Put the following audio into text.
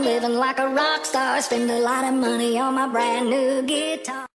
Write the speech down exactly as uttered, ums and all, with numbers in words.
living like a rock star. Spend a lot of money on my brand new guitar.